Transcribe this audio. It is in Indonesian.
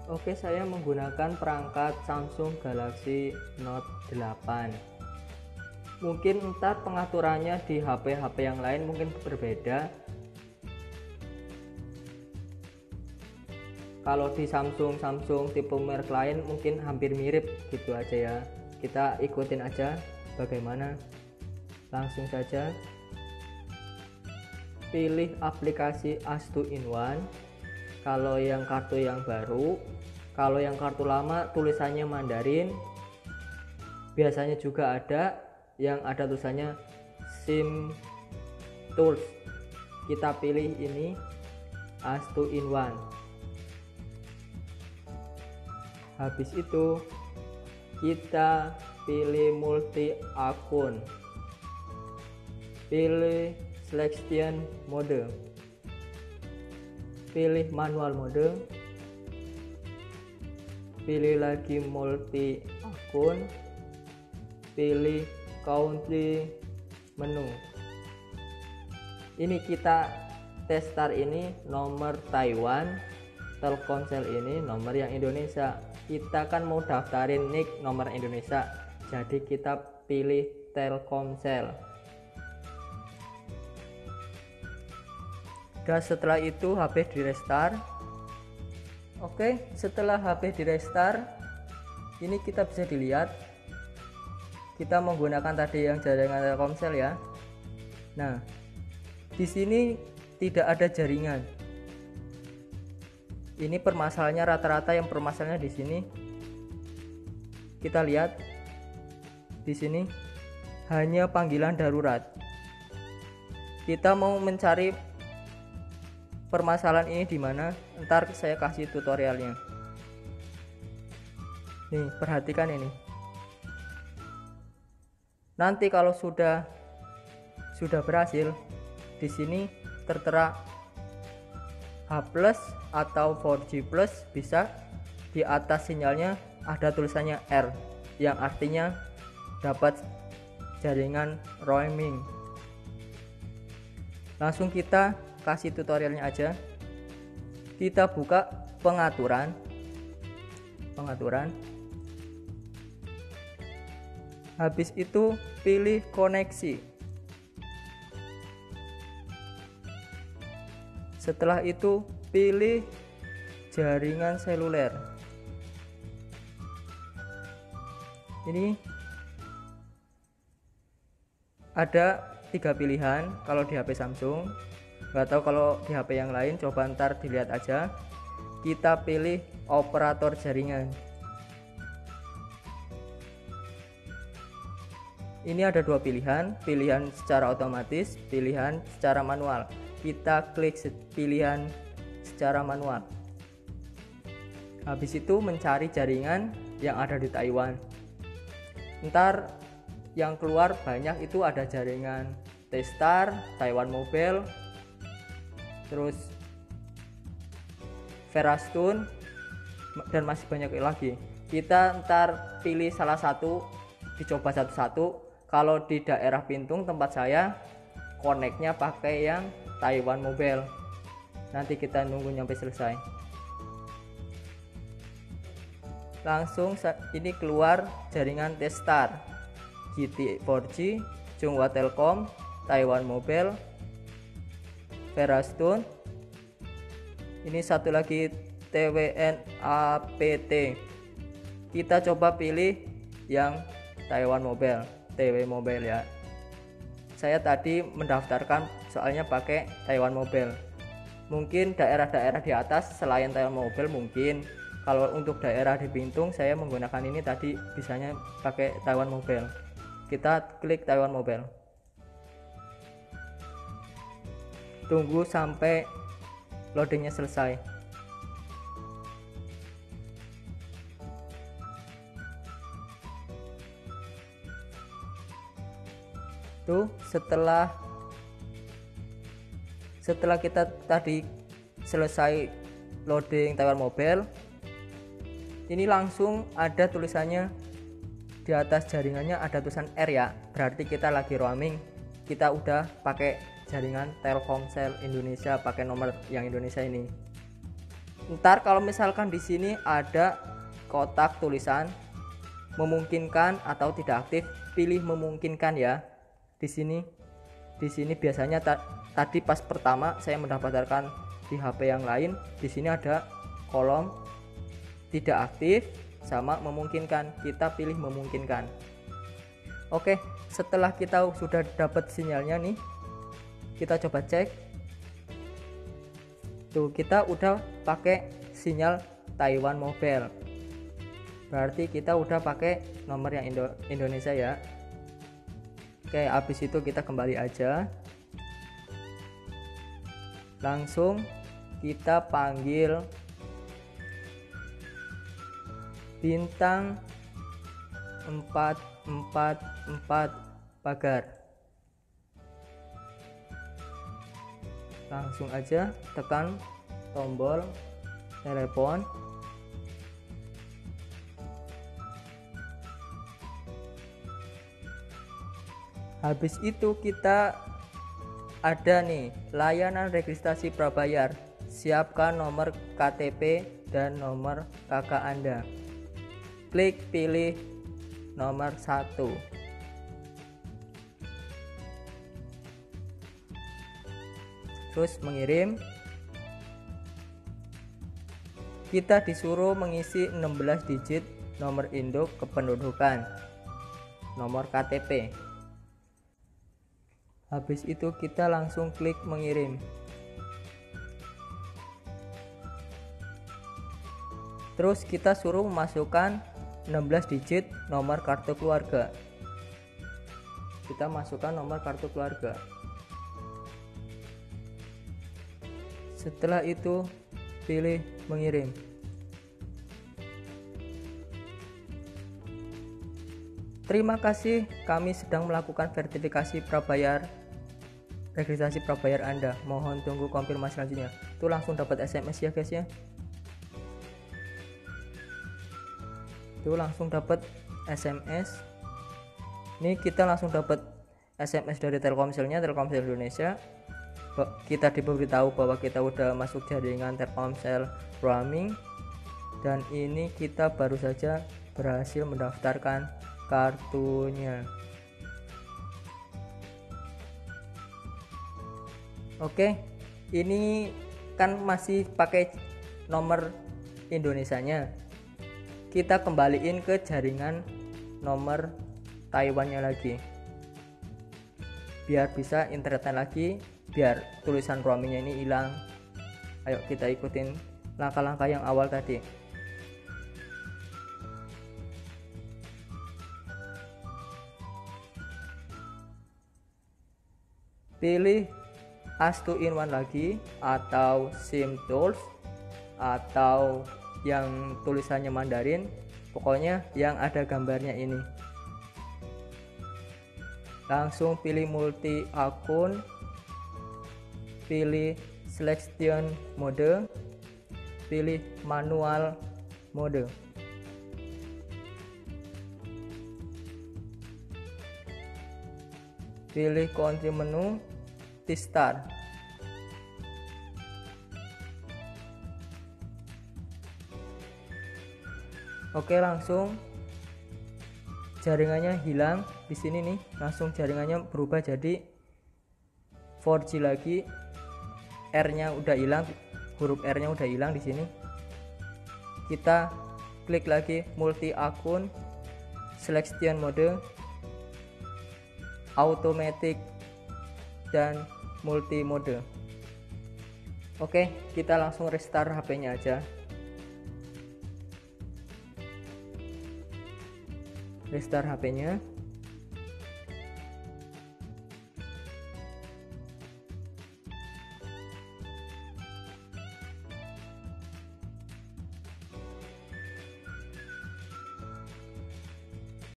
Oke, saya menggunakan perangkat Samsung Galaxy Note 8. Mungkin ntar pengaturannya di HP-HP yang lain mungkin berbeda. Kalau di Samsung tipe merek lain mungkin hampir mirip gitu aja ya. Kita ikutin aja bagaimana. Langsung saja pilih aplikasi As 2-in-1 kalau yang kartu yang baru. Kalau yang kartu lama tulisannya Mandarin. Biasanya juga ada yang ada tulisannya SIM Tools. Kita pilih ini As 2-in-1. Habis itu kita pilih multi akun, pilih selection mode, pilih manual mode, pilih lagi multi akun, pilih country menu. Ini kita testar ini nomor Taiwan, Telkomsel ini nomor yang Indonesia. Kita kan mau daftarin nick nomor Indonesia, jadi kita pilih Telkomsel. Dan setelah itu HP di restart. Oke, setelah HP di restart, ini kita bisa dilihat kita menggunakan tadi yang jaringan Telkomsel ya. Nah, di sini tidak ada jaringan. Ini permasalahannya rata-rata yang permasalahannya di sini. Kita lihat di sini hanya panggilan darurat. Kita mau mencari permasalahan ini di mana? Ntar saya kasih tutorialnya. Nih, perhatikan ini. Nanti kalau sudah berhasil, di sini tertera H+ atau 4G+ bisa di atas sinyalnya ada tulisannya R yang artinya dapat jaringan roaming. Langsung kita kasih tutorialnya aja. Kita buka pengaturan. Habis itu pilih koneksi. Setelah itu pilih jaringan seluler. Ini ada 3 pilihan kalau di HP Samsung. Nggak tahu kalau di HP yang lain, coba ntar dilihat aja. Kita pilih operator jaringan. Ini ada 2 pilihan, pilihan secara otomatis, pilihan secara manual. Kita klik pilihan secara manual. Habis itu mencari jaringan yang ada di Taiwan. Ntar yang keluar banyak itu ada jaringan T-Star, Taiwan Mobile, terus Verastone, dan masih banyak lagi. Kita ntar pilih salah satu, dicoba satu-satu. Kalau di daerah Pintung tempat saya, koneknya pakai yang Taiwan Mobile. Nanti kita nunggu nyampe selesai. Langsung ini keluar jaringan T-Star, GT 4G, Chunghwa Telkom, Taiwan Mobile, Verastone. Ini satu lagi TWN APT. Kita coba pilih yang Taiwan Mobile, TW Mobile ya. Saya tadi mendaftarkan soalnya pakai Taiwan Mobile. Mungkin daerah-daerah di atas selain Taiwan Mobile mungkin. Kalau untuk daerah di Bintung saya menggunakan ini tadi bisanya pakai Taiwan Mobile. Kita klik Taiwan Mobile. Tunggu sampai loadingnya selesai. Tuh, setelah kita tadi selesai loading Taiwan Mobile, ini langsung ada tulisannya di atas jaringannya, ada tulisan R ya, berarti kita lagi roaming. Kita udah pakai jaringan Telkomsel Indonesia, pakai nomor yang Indonesia ini. Ntar kalau misalkan di sini ada kotak tulisan memungkinkan atau tidak aktif, pilih memungkinkan ya. Di sini biasanya tadi pas pertama saya mendaftarkan di HP yang lain, di sini ada kolom tidak aktif sama memungkinkan, kita pilih memungkinkan. Oke, setelah kita sudah dapat sinyalnya nih, kita coba cek. Tuh, kita udah pakai sinyal Taiwan Mobile. Berarti kita udah pakai nomor yang Indonesia ya. Oke, habis itu kita kembali aja. Langsung kita panggil bintang 444 pagar. Langsung aja tekan tombol telepon. Habis itu kita ada nih layanan registrasi prabayar. Siapkan nomor KTP dan nomor KK Anda. Klik pilih nomor 1. Terus mengirim. Kita disuruh mengisi 16 digit nomor induk kependudukan, nomor KTP. Habis itu kita langsung klik mengirim. Terus kita suruh memasukkan 16 digit nomor kartu keluarga. Kita masukkan nomor kartu keluarga. Setelah itu pilih mengirim. Terima kasih, kami sedang melakukan verifikasi prabayar, registrasi prabayar Anda. Mohon tunggu konfirmasi selanjutnya. Itu langsung dapat SMS ya guys ya. Itu langsung dapat SMS. Ini kita langsung dapat SMS dari Telkomselnya, Telkomsel Indonesia. Kita diberitahu bahwa kita udah masuk jaringan Telkomsel roaming, dan ini kita baru saja berhasil mendaftarkan kartunya. Oke, ini kan masih pakai nomor Indonesianya. Kita kembaliin ke jaringan nomor Taiwannya lagi, biar bisa internetnya lagi, biar tulisan roamingnya ini hilang. Ayo kita ikutin langkah-langkah yang awal tadi. Pilih as 2-in-1 lagi, atau SIM tools, atau yang tulisannya Mandarin, pokoknya yang ada gambarnya ini. Langsung pilih multi akun, pilih selection mode, pilih manual mode. Pilih country menu, T-Star. Oke, langsung jaringannya hilang di sini nih, langsung jaringannya berubah jadi 4G lagi. R-nya udah hilang, huruf R-nya udah hilang di sini. Kita klik lagi multi akun, selection mode, automatic, dan multi mode. Oke, kita langsung restart HP-nya aja. Restart HP-nya.